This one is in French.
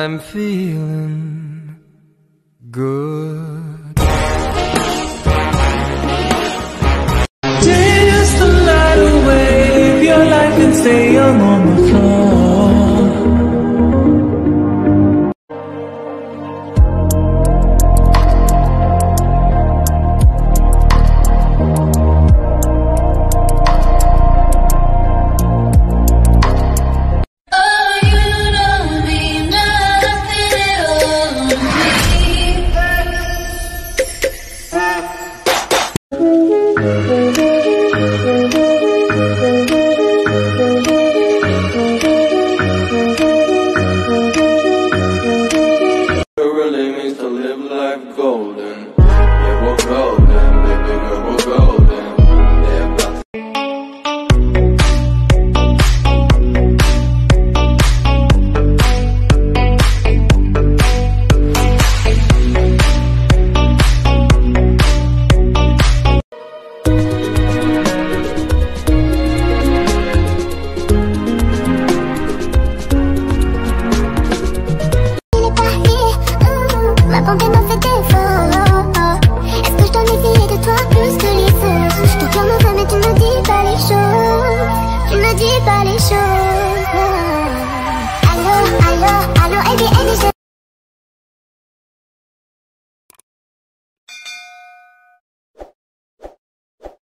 I'm feeling good. Dance the night away, live your life and stay young on the floor. Tu me dis pas les choses.